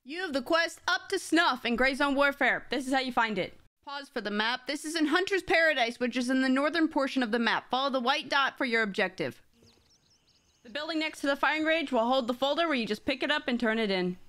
You have the quest Up to Snuff in Gray Zone Warfare. This is how you find it. Pause for the map. This is in Hunter's Paradise, which is in the northern portion of the map. Follow the white dot for your objective. The building next to the firing range will hold the folder where you just pick it up and turn it in.